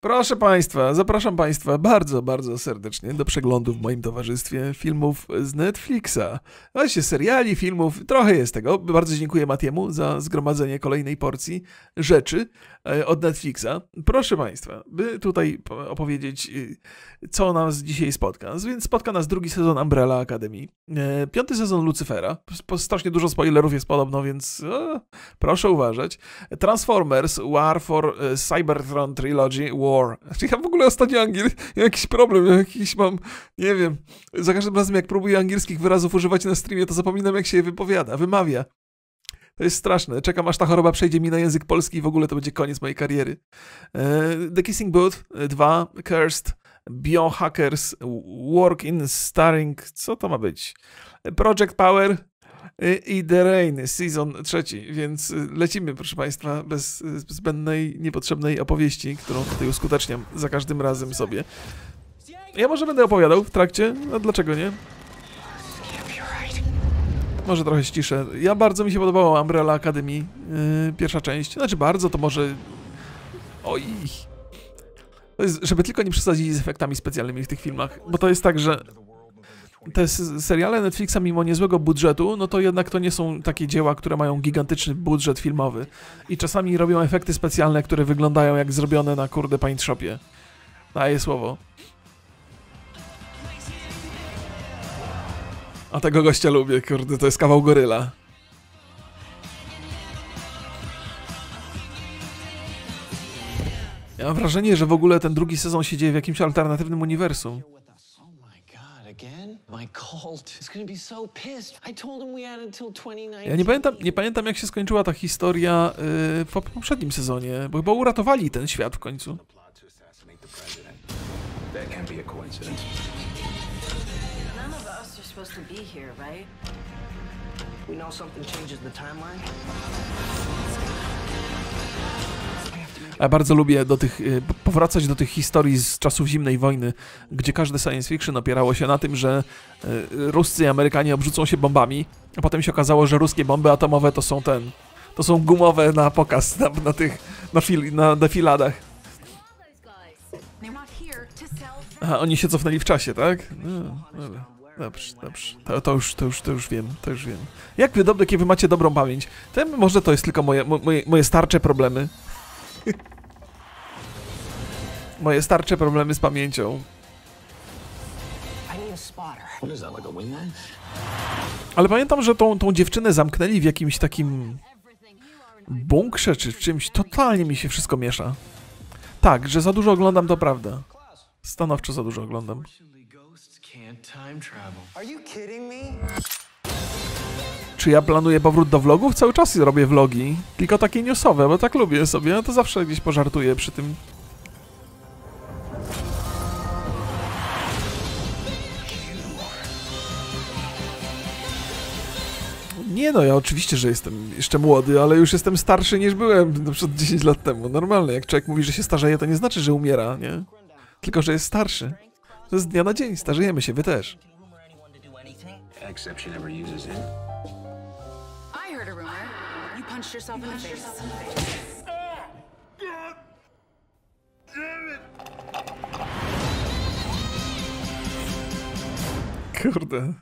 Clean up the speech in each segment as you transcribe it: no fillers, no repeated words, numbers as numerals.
Proszę Państwa, zapraszam Państwa bardzo, bardzo serdecznie do przeglądu w moim towarzystwie filmów z Netflixa. Właśnie seriali, filmów, trochę jest tego. Bardzo dziękuję Matiemu za zgromadzenie kolejnej porcji rzeczy od Netflixa. Proszę Państwa, by tutaj opowiedzieć, co nas dzisiaj spotka. Więc spotka nas drugi sezon Umbrella Academy, 5. sezon Lucyfera. Strasznie dużo spoilerów jest podobno, więc proszę uważać. Transformers War for Cybertron Trilogy War. Ja w ogóle ostatnio jakiś problem, jakiś mam, nie wiem, za każdym razem jak próbuję angielskich wyrazów używać na streamie, to zapominam jak się je wymawia. To jest straszne. Czekam aż ta choroba przejdzie mi na język polski i w ogóle to będzie koniec mojej kariery. The Kissing Booth 2, Cursed, Biohackers, Work in Starring, co to ma być? Project Power i The Rain, Season 3, więc lecimy, proszę Państwa, bez zbędnej, niepotrzebnej opowieści, którą tutaj uskuteczniam za każdym razem sobie. Ja może będę opowiadał w trakcie, a dlaczego nie? Może trochę ściszę. Bardzo mi się podobała Umbrella Academy, pierwsza część. Znaczy bardzo, to może... Oj... To jest, żeby tylko nie przesadzić z efektami specjalnymi w tych filmach, bo to jest tak, że te seriale Netflixa mimo niezłego budżetu, no to jednak to nie są takie dzieła, które mają gigantyczny budżet filmowy. I czasami robią efekty specjalne, które wyglądają jak zrobione na kurde Paint Shopie. Daję słowo. A tego gościa lubię, kurde, to jest kawał goryla. Ja mam wrażenie, że w ogóle ten drugi sezon się dzieje w jakimś alternatywnym uniwersum. Ja nie pamiętam jak się skończyła ta historia w poprzednim sezonie, bo chyba uratowali ten świat w końcu. Ja bardzo lubię powracać do tych historii z czasów zimnej wojny, gdzie każde science fiction opierało się na tym, że Ruscy i Amerykanie obrzucą się bombami, a potem się okazało, że ruskie bomby atomowe to są gumowe na pokaz, na defiladach. Aha, oni się cofnęli w czasie, tak? No, dobra. Dobrze. To już wiem. Jak wy macie dobrą pamięć? Może to jest tylko moje starcze problemy. Moje starcze problemy z pamięcią. Ale pamiętam, że tą dziewczynę zamknęli w jakimś takim bunkrze czy czymś. Totalnie mi się wszystko miesza. Tak, że za dużo oglądam, to prawda. Stanowczo za dużo oglądam. Czy ja planuję powrót do vlogów? Cały czas robię vlogi. Tylko takie newsowe, bo tak lubię sobie. No to zawsze gdzieś pożartuję przy tym. Nie no, ja oczywiście, że jestem jeszcze młody, ale już jestem starszy niż byłem na przykład 10 lat temu. Normalne, jak człowiek mówi, że się starzeje, to nie znaczy, że umiera, nie? Tylko, że jest starszy. To jest z dnia na dzień, starzejemy się, wy też. Kurde.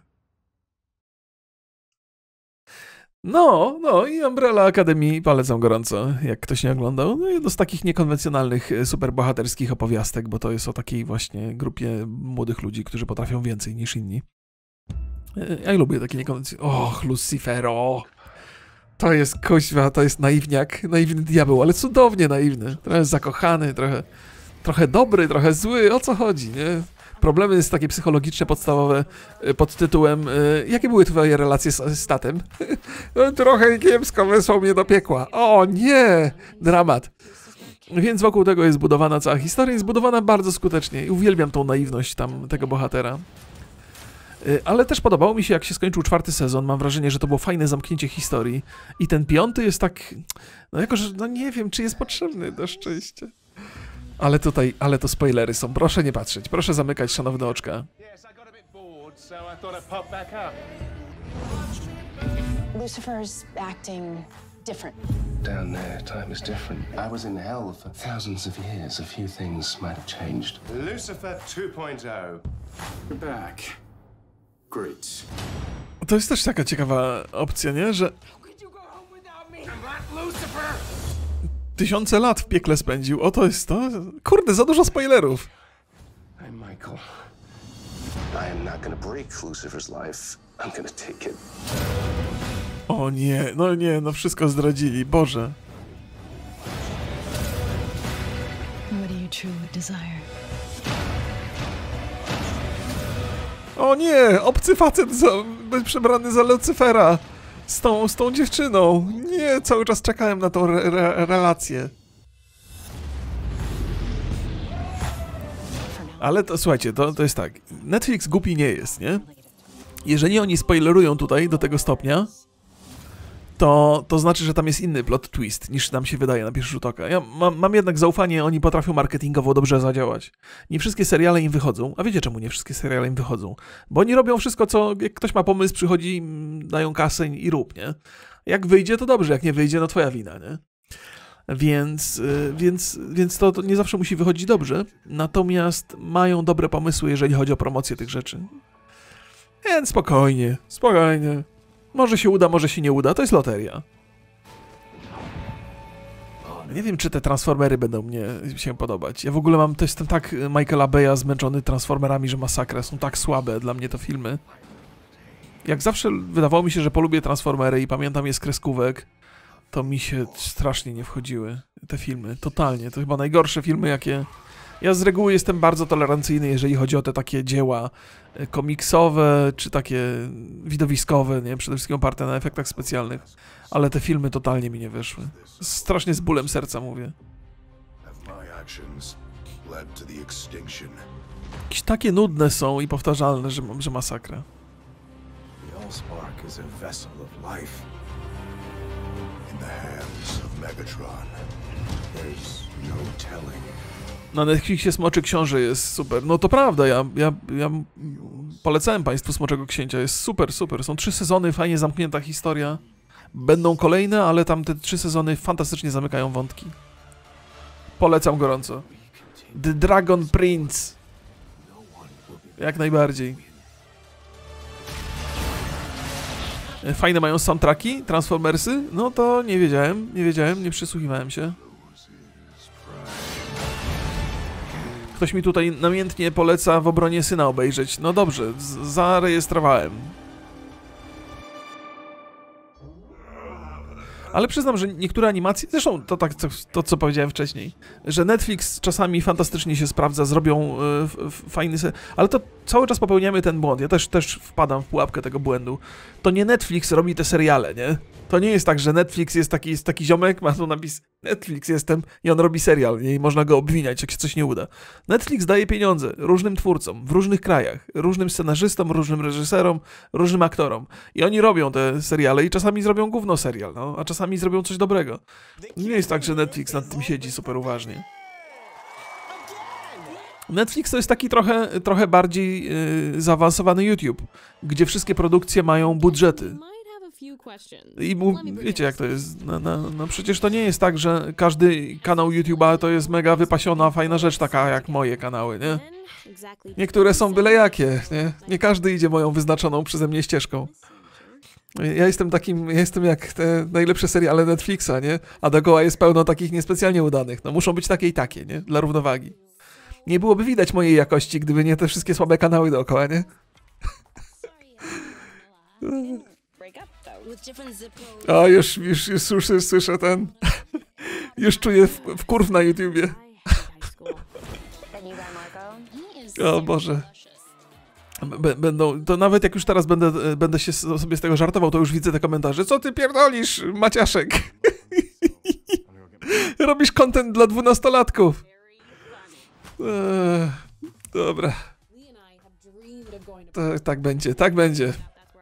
No i Umbrella Academy polecam gorąco, jak ktoś nie oglądał. No jedno z takich niekonwencjonalnych, superbohaterskich opowiastek, bo to jest o takiej właśnie grupie młodych ludzi, którzy potrafią więcej niż inni. Ja lubię takie niekonwencjonalne... Och, Lucifero! To jest kuźwa, to jest naiwniak, naiwny diabeł, ale cudownie naiwny. Trochę zakochany, trochę dobry, trochę zły. O co chodzi, nie? Problemy jest takie psychologiczne, podstawowe pod tytułem jakie były twoje relacje z tatem? Trochę kiepsko, wysłał mnie do piekła. O nie! Dramat. Więc wokół tego jest zbudowana cała historia, jest zbudowana bardzo skutecznie i uwielbiam tą naiwność tego bohatera. Ale też podobało mi się, jak się skończył 4. sezon. Mam wrażenie, że to było fajne zamknięcie historii. I ten 5. jest tak... No jako, że no nie wiem, czy jest potrzebny, na szczęście. Ale to spoilery są. Proszę nie patrzeć. Proszę zamykać szanowne oczka. Lucifer's acting different. Down there, time is different. I was in hell for thousands of years. A few things might have changed. Lucifer 2.0. You're back. Great. To jest też taka ciekawa opcja, nie? Że tysiące lat w piekle spędził. O, to jest to? Kurde, za dużo spoilerów. I'm Michael. I am not gonna break Lucifer's life. I'm gonna take it. O nie, no wszystko zdradzili, Boże. What do you truly desire? O nie, obcy facet przebrany za Lucyfera z tą dziewczyną. Nie, cały czas czekałem na tą relację. Ale to, słuchajcie, to jest tak. Netflix głupi nie jest, nie? Jeżeli oni spoilerują tutaj do tego stopnia, to znaczy, że tam jest inny plot twist, niż nam się wydaje na pierwszy rzut oka. Ja mam jednak zaufanie, oni potrafią marketingowo dobrze zadziałać. Nie wszystkie seriale im wychodzą. A wiecie, czemu nie wszystkie seriale im wychodzą? Bo oni robią wszystko, co... Jak ktoś ma pomysł, przychodzi, dają kasę i rób, nie? Jak wyjdzie, to dobrze. Jak nie wyjdzie, no twoja wina, nie? Więc to nie zawsze musi wychodzić dobrze. Natomiast mają dobre pomysły, jeżeli chodzi o promocję tych rzeczy. Więc spokojnie. Może się uda, może się nie uda. To jest loteria. Nie wiem, czy te Transformery będą mnie się podobać. Ja w ogóle jestem tak Michaela Bay'a zmęczony Transformerami, że masakra. Są tak słabe dla mnie te filmy. Jak zawsze wydawało mi się, że polubię Transformery i pamiętam je z kreskówek, to mi się strasznie nie wchodziły te filmy. Totalnie. To chyba najgorsze filmy, jakie... Ja z reguły jestem bardzo tolerancyjny, jeżeli chodzi o te takie dzieła komiksowe, czy takie widowiskowe, nie? Przede wszystkim oparte na efektach specjalnych. Ale te filmy totalnie mi nie wyszły. Strasznie z bólem serca mówię. Jakieś takie nudne są i powtarzalne, że masakra. Na Netflixie Smoczy Książę jest super. No to prawda, ja polecałem Państwu Smoczego Księcia. Jest super. Są 3 sezony, fajnie zamknięta historia. Będą kolejne, ale tam te 3 sezony fantastycznie zamykają wątki. Polecam gorąco. The Dragon Prince. Jak najbardziej. Fajne mają soundtracki, Transformersy? No to nie wiedziałem, nie przysłuchiwałem się. Ktoś mi tutaj namiętnie poleca W obronie syna obejrzeć. No dobrze, zarejestrowałem. Ale przyznam, że niektóre animacje, zresztą to co powiedziałem wcześniej, że Netflix czasami fantastycznie się sprawdza, zrobią fajny ale to cały czas popełniamy ten błąd. Ja też wpadam w pułapkę tego błędu. To nie Netflix robi te seriale, nie? To nie jest tak, że Netflix jest taki ziomek, ma tu napis Netflix jestem i on robi serial, nie? I można go obwiniać, jak się coś nie uda. Netflix daje pieniądze różnym twórcom w różnych krajach, różnym scenarzystom, różnym reżyserom, różnym aktorom. I oni robią te seriale i czasami zrobią gówno serial, no, a czasami zrobią coś dobrego. Nie jest tak, że Netflix nad tym siedzi super uważnie. Netflix to jest taki trochę bardziej zaawansowany YouTube, gdzie wszystkie produkcje mają budżety. I wiecie jak to jest, no przecież to nie jest tak, że każdy kanał YouTube'a to jest mega wypasiona, fajna rzecz, taka jak moje kanały, nie? Niektóre są byle jakie, nie? Nie każdy idzie moją wyznaczoną przeze mnie ścieżką. Ja jestem jak te najlepsze seriale Netflixa, nie? A dookoła jest pełno takich niespecjalnie udanych. No muszą być takie i takie, nie? Dla równowagi. Nie byłoby widać mojej jakości, gdyby nie te wszystkie słabe kanały dookoła, nie? O, już słyszę ten... Już czuję wkurw na YouTubie. O Boże. To nawet jak już teraz będę się sobie z tego żartował, to już widzę te komentarze. Co ty pierdolisz, Maciaszek? Robisz content dla 12-latków. Dobra. Tak będzie, tak będzie.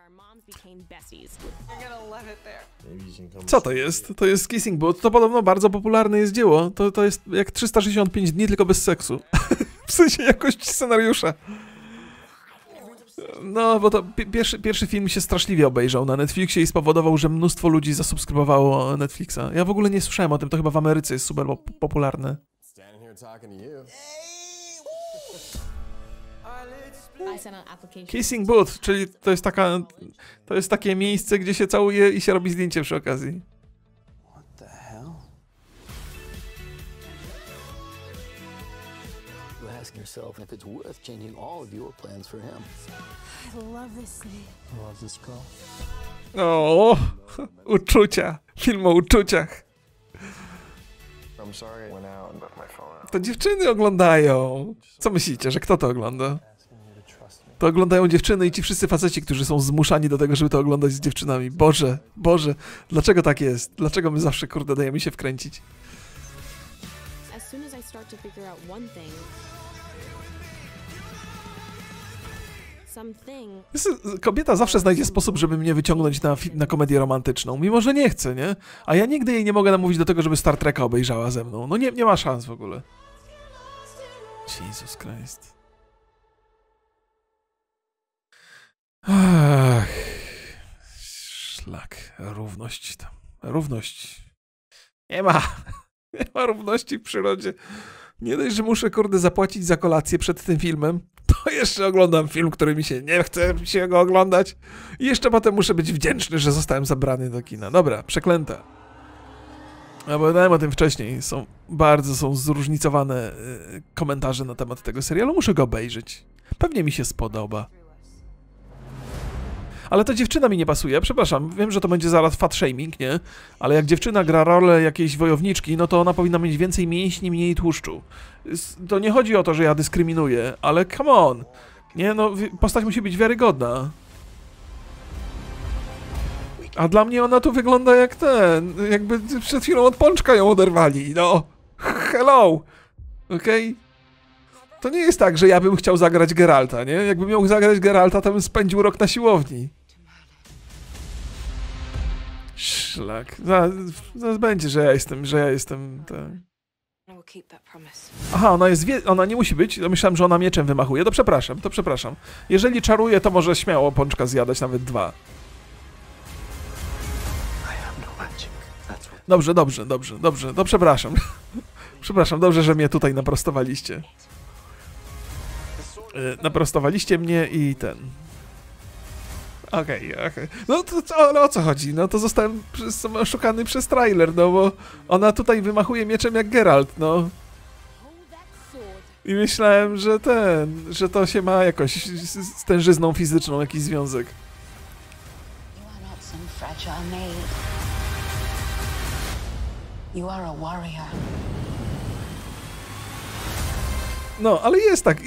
Co to jest? To jest Kissing Booth. To podobno bardzo popularne jest dzieło. To jest jak 365 dni, tylko bez seksu. W sensie jakości scenariusza. No, bo to pierwszy film się straszliwie obejrzał na Netflixie i spowodował, że mnóstwo ludzi zasubskrybowało Netflixa. Ja w ogóle nie słyszałem o tym, to chyba w Ameryce jest super popularne. Kissing Booth, czyli to jest takie miejsce, gdzie się całuje i się robi zdjęcie przy okazji. What the hell? You ask yourself if it's worth changing all of your plans for him. I love this scene. You love this girl? O, uczucia. Film o uczuciach. I'm sorry I went out and left my phone out. To dziewczyny oglądają. Co myślicie, że kto to ogląda? To oglądają dziewczyny i ci wszyscy faceci, którzy są zmuszani do tego, żeby to oglądać z dziewczynami. Boże, Boże, dlaczego tak jest? Dlaczego my zawsze, kurde, dajemy się wkręcić? As soon as I start to figure out one thing, something. Kobieta zawsze znajdzie sposób, żeby mnie wyciągnąć na komedię romantyczną, mimo że nie chce, nie? A ja nigdy jej nie mogę namówić do tego, żeby Star Treka obejrzała ze mną. No nie ma szans w ogóle. Jesus Christ. Ach, szlak, równość tam. Równość. Nie ma równości w przyrodzie. Nie dość, że muszę, kurde, zapłacić za kolację przed tym filmem, to jeszcze oglądam film, który mi się nie chce się go oglądać i jeszcze potem muszę być wdzięczny, że zostałem zabrany do kina. Dobra, przeklęta. Opowiadałem o tym wcześniej. Są zróżnicowane komentarze na temat tego serialu. Muszę go obejrzeć. Pewnie mi się spodoba. Ale ta dziewczyna mi nie pasuje. Przepraszam, wiem, że to będzie zaraz fat shaming, nie? Ale jak dziewczyna gra rolę jakiejś wojowniczki, no to ona powinna mieć więcej mięśni, mniej tłuszczu. To nie chodzi o to, że ja dyskryminuję, ale come on. Nie, no, postać musi być wiarygodna. A dla mnie ona tu wygląda jak jakby przed chwilą od pączka ją oderwali, no. Hello! Okej? To nie jest tak, że ja bym chciał zagrać Geralta, nie? Jakbym miał zagrać Geralta, to bym spędził rok na siłowni. Szlak. Zaraz będzie, że ja jestem... Aha, ona nie musi być. Myślałem, że ona mieczem wymachuje. To przepraszam. Jeżeli czaruje, to może śmiało pączka zjadać, nawet 2. Dobrze, to przepraszam. Przepraszam, dobrze, że mnie tutaj naprostowaliście. Naprostowaliście mnie i ten... Okej. No to ale o co chodzi? No to zostałem oszukany przez trailer, no bo ona tutaj wymachuje mieczem jak Geralt, no. I myślałem, że to się ma jakoś z tężyzną fizyczną jakiś związek. You are a warrior. No, ale jest tak.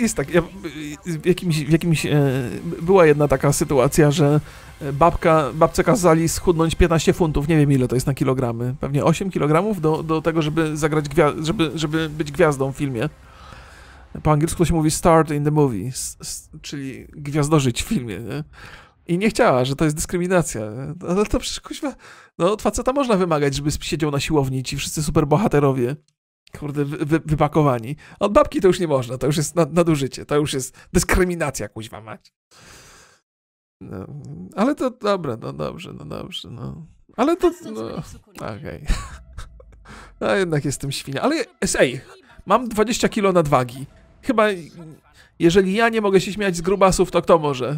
Była jedna taka sytuacja, że babce kazali schudnąć 15 funtów, nie wiem ile to jest na kilogramy, pewnie 8 kilogramów do tego, żeby zagrać, żeby być gwiazdą w filmie. Po angielsku to się mówi start in the movie, czyli gwiazdożyć w filmie, nie? I nie chciała, że to jest dyskryminacja. Ale to przecież, kuźwa, no od faceta można wymagać, żeby siedział na siłowni, ci wszyscy superbohaterowie. Kurde, wypakowani. A od babki to już nie można, to już jest nadużycie, to już jest dyskryminacja, kuźwa mać. No, ale to dobra, no dobrze. Ale to, no, okej. No jednak jestem świnia, ale mam 20 kilo nadwagi. Chyba, jeżeli ja nie mogę się śmiać z grubasów, to kto może?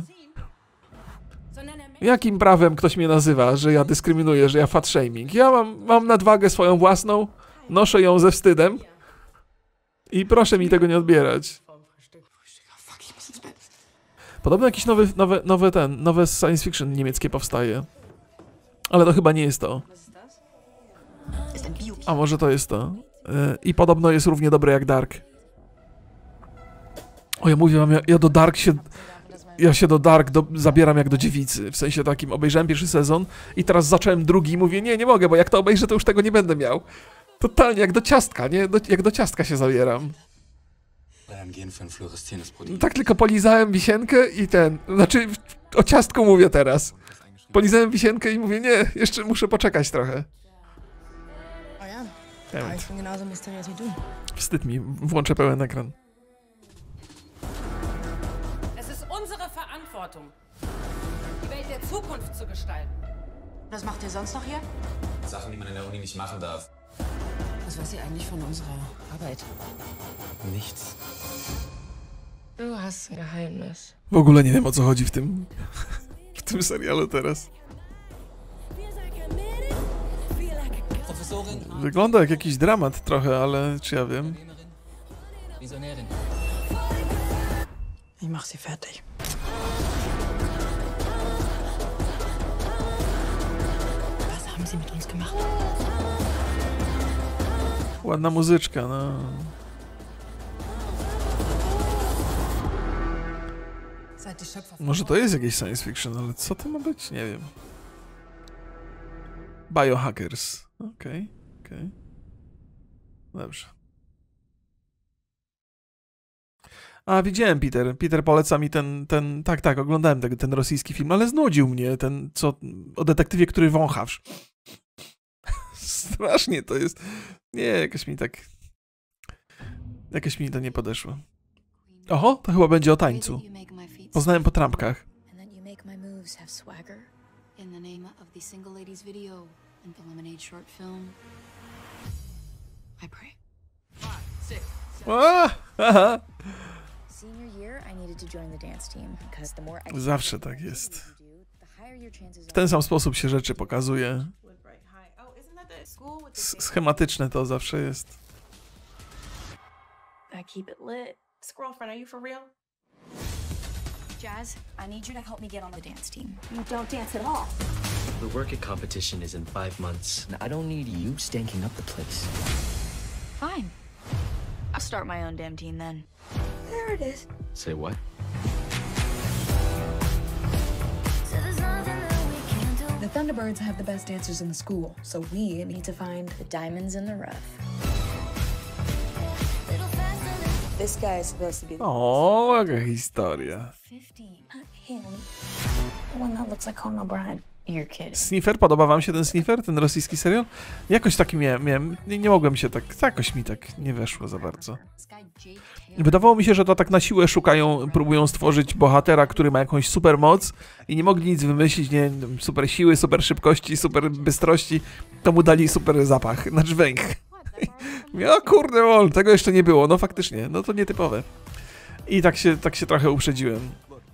Jakim prawem ktoś mnie nazywa, że ja dyskryminuję, że ja fat shaming? Ja mam nadwagę swoją własną, noszę ją ze wstydem i proszę mi tego nie odbierać. Podobno jakiś nowe science fiction niemieckie powstaje. Ale to chyba nie jest to. A może to jest to. I podobno jest równie dobre jak Dark. O, ja mówię wam, ja się do Dark zabieram jak do dziewicy. W sensie takim, obejrzałem pierwszy sezon i teraz zacząłem drugi i mówię, nie mogę, bo jak to obejrzę, to już tego nie będę miał. Totalnie jak do ciastka, nie? Jak do ciastka się zabieram. Tak tylko polizałem wisienkę i znaczy o ciastku mówię teraz. Polizałem wisienkę i mówię, nie, jeszcze muszę poczekać trochę. Wstyd mi, włączę pełen ekran. Verantwortung, die Welt der Zukunft zu gestalten. Was macht ihr sonst noch hier? Sachen, die man in der Uni nicht machen darf. Was weiß sie eigentlich von unserer Arbeit? Nichts. Du hast ein Geheimnis. W ogóle nie wiem, o co chodzi w tym serialu teraz. Professorin. Wygląda jak jakiś dramat trochę, ale czy ja wiem? Visionärin. Ich mach sie fertig. Was haben sie mit uns gemacht? Ładna muzyczka, no. Może to jest jakieś science fiction, ale co to ma być? Nie wiem. Biohackers. Okej. Dobrze. A, widziałem, Peter poleca mi ten tak, oglądałem ten rosyjski film, ale znudził mnie ten, o detektywie, który wącha. Strasznie to jest. Nie, jakoś mi to nie podeszło. Oho, to chyba będzie o tańcu. Poznałem po trampkach. Aha. Zawsze tak jest. W ten sam sposób się rzeczy pokazuje. Schematyczne to zawsze jest. Keep it lit. Girlfriend, are you for real? Jazz, I need you to help me get on the dance team. You don't dance at all. The work competition is in 5 months. I don't need you stanking up the place. Fine. I'll start my own damn team then. There it is. Say what? The Thunderbirds have the best dancers in the school, so we need to find the diamonds in the rough. This guy is supposed to be O, jaka historia. 15. Not him. The one that looks like Conan O'Brien. You're kidding. Sniffer? Podoba wam się ten Sniffer? Ten rosyjski serial? Jakoś taki miałem. Nie mogłem się tak... Jakoś mi tak nie weszło za bardzo. Wydawało mi się, że to tak na siłę próbują stworzyć bohatera, który ma jakąś super moc i nie mogli nic wymyślić, nie super siły, super szybkości, super bystrości, to mu dali super zapach, na dźwięk. O kurde, tego jeszcze nie było, no faktycznie, no to nietypowe. I tak się trochę uprzedziłem.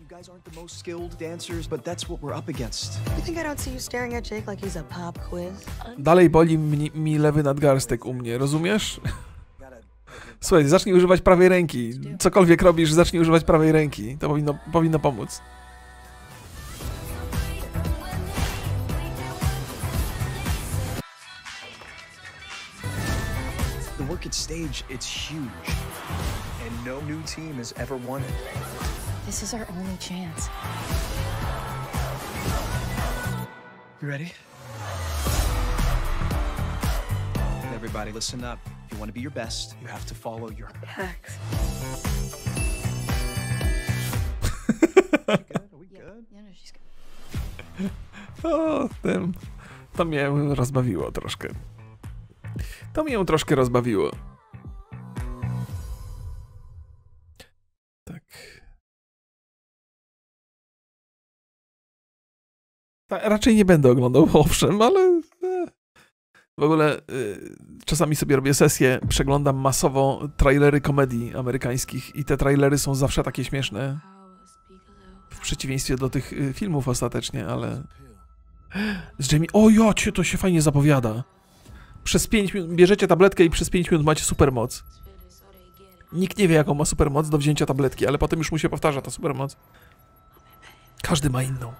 Dalej boli mi lewy nadgarstek u mnie, rozumiesz? Słuchaj, zacznij używać prawej ręki. Cokolwiek robisz, zacznij używać prawej ręki. To powinno pomóc. The work at stage, it's huge. And no new team has ever won it. This is our only chance. You ready? Everybody listen up. If you want to be your best, you have to follow your Hacks. Are we good? Yeah, no, she's good. O, to mnie rozbawiło troszkę. To mnie troszkę rozbawiło. Tak. Raczej nie będę oglądał, owszem, ale... W ogóle czasami sobie robię sesję, przeglądam masowo trailery komedii amerykańskich i te trailery są zawsze takie śmieszne. W przeciwieństwie do tych filmów ostatecznie, ale... Z Jamie... O jocie, to się fajnie zapowiada. Przez 5 minut bierzecie tabletkę i przez 5 minut macie supermoc. Nikt nie wie, jaką ma supermoc do wzięcia tabletki, ale potem już mu się powtarza ta supermoc. Każdy ma inną.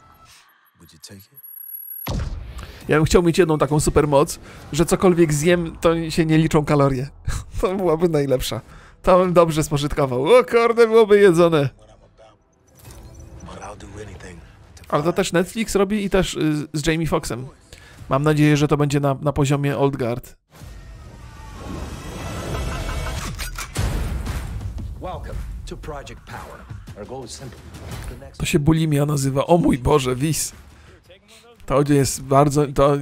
Ja bym chciał mieć jedną taką supermoc, że cokolwiek zjem, to się nie liczą kalorie. To byłaby najlepsza. To bym dobrze spożytkował. O kurde, byłoby jedzone. Ale to też Netflix robi i też z Jamie Foxxem. Mam nadzieję, że to będzie na poziomie Old Guard. To się bulimia nazywa. O mój Boże, Wiz. To jest bardzo... To...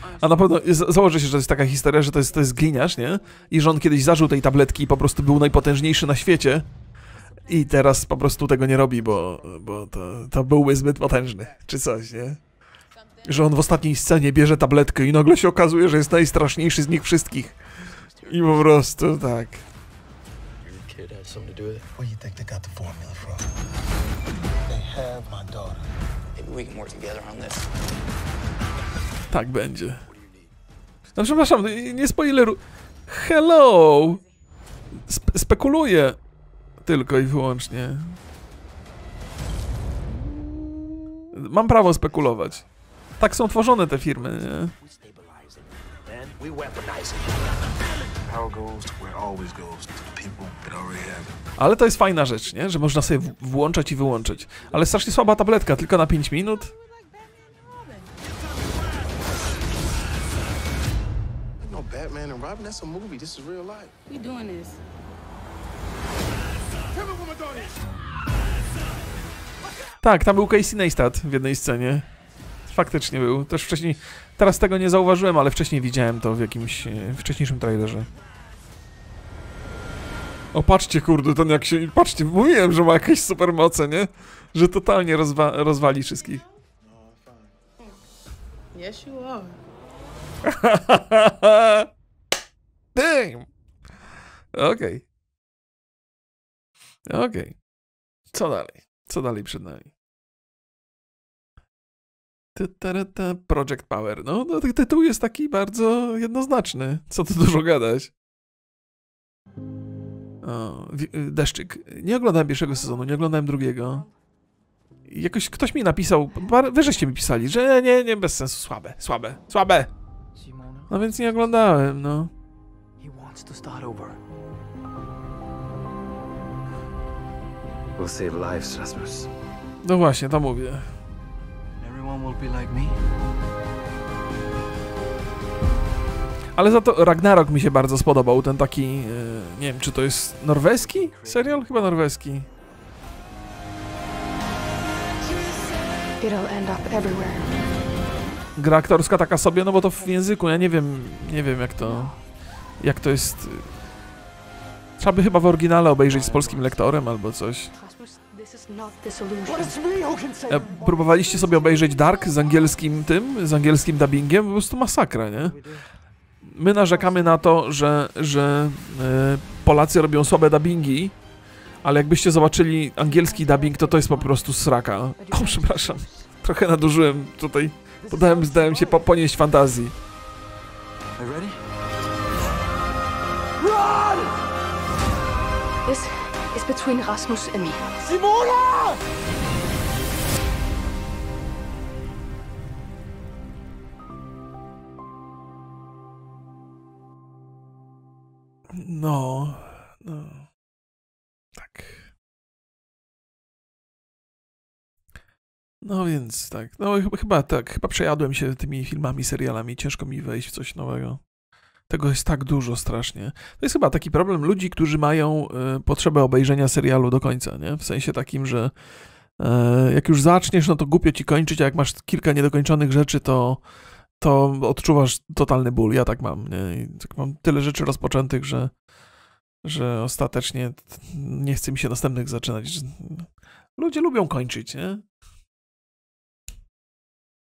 A na pewno założę się, że to jest taka historia, że to jest gliniarz, nie? I że on kiedyś zażył tej tabletki i po prostu był najpotężniejszy na świecie. I teraz po prostu tego nie robi, bo to byłby zbyt potężny, czy coś, nie? Że on w ostatniej scenie bierze tabletkę i nagle się okazuje, że jest najstraszniejszy z nich wszystkich. I po prostu tak. Tak będzie. No przepraszam, nie spoileruj. Hello! Spekuluję. Tylko i wyłącznie. Mam prawo spekulować. Tak są tworzone te firmy, nie? Ale to jest fajna rzecz, nie? Że można sobie włączać i wyłączyć. Ale strasznie słaba tabletka, tylko na 5 minut. Batman and Robin, that's a movie. This is real life. We doing this. Tak, tam był Casey Neistat w jednej scenie. Faktycznie był. Też wcześniej... Teraz tego nie zauważyłem, ale wcześniej widziałem to w jakimś wcześniejszym trailerze. O, patrzcie, kurde, ten jak się... Patrzcie, mówiłem, że ma jakieś supermoce, nie? Że totalnie rozwali wszystkich. Yes, you are. Damn! Okej. Okej. Co dalej? Co dalej przed nami? Project Power. No, tytuł jest taki bardzo jednoznaczny. Co tu dużo gadać. O, Deszczyk. Nie oglądałem pierwszego sezonu, nie oglądałem drugiego. Jakoś ktoś mi napisał, wy żeście mi pisali, że nie, bez sensu, słabe. No więc nie oglądałem, no. We'll save lives, Rasmus. No właśnie, to mówię. Everyone will be like me. Ale za to Ragnarok mi się bardzo spodobał, ten taki, nie wiem, czy to jest norweski serial? Chyba norweski. It'll end up everywhere. Gra aktorska taka sobie, no bo to w języku, ja nie wiem jak to jest. Trzeba by chyba w oryginale obejrzeć z polskim lektorem albo coś. Próbowaliście sobie obejrzeć Dark z angielskim dubbingiem? Po prostu masakra, nie? My narzekamy na to, że Polacy robią słabe dubbingi, ale jakbyście zobaczyli angielski dubbing, to jest po prostu sraka. O, przepraszam, trochę nadużyłem tutaj. Zdałem się ponieść fantazji. This is between Rasmus and me. Simona! No. Tak. No więc tak. No chyba przejadłem się tymi filmami, serialami. Ciężko mi wejść w coś nowego. Tego jest tak dużo strasznie. To jest chyba taki problem ludzi, którzy mają potrzebę obejrzenia serialu do końca, nie? W sensie takim, że jak już zaczniesz, no to głupio ci kończyć, a jak masz kilka niedokończonych rzeczy, to odczuwasz totalny ból. Ja tak mam, nie? I tak mam tyle rzeczy rozpoczętych, że ostatecznie nie chce mi się następnych zaczynać. Ludzie lubią kończyć, nie?